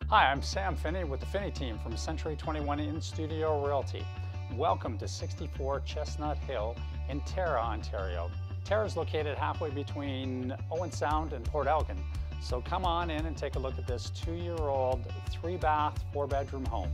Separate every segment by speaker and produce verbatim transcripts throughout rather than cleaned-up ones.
Speaker 1: Hi, I'm Sam Finnie with the Finnie team from Century twenty-one In-Studio Realty. Welcome to sixty-four Chestnut Hill in Tara, Ontario. Tara is located halfway between Owen Sound and Port Elgin. So come on in and take a look at this two-year-old, three-bath, four-bedroom home.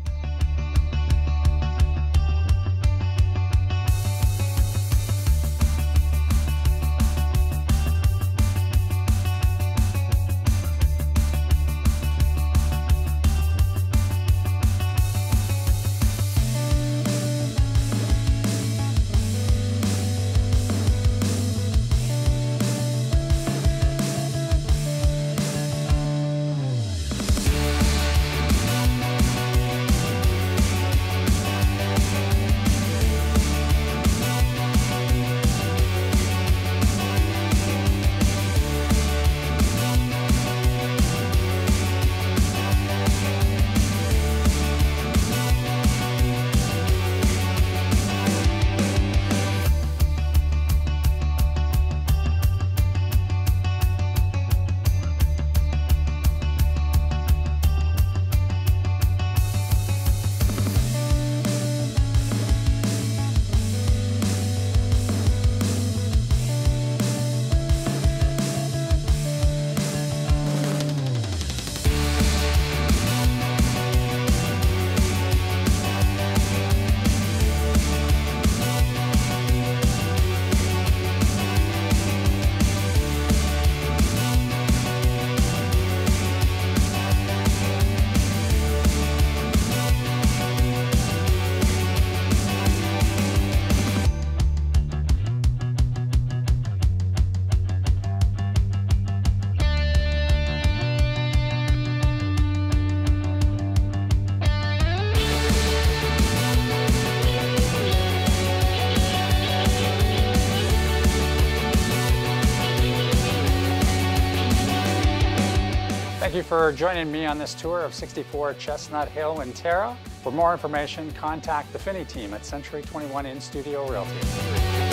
Speaker 1: Thank you for joining me on this tour of sixty-four Chestnut Hill in Tara. For more information, contact the Finnie team at Century twenty-one In-Studio Realty.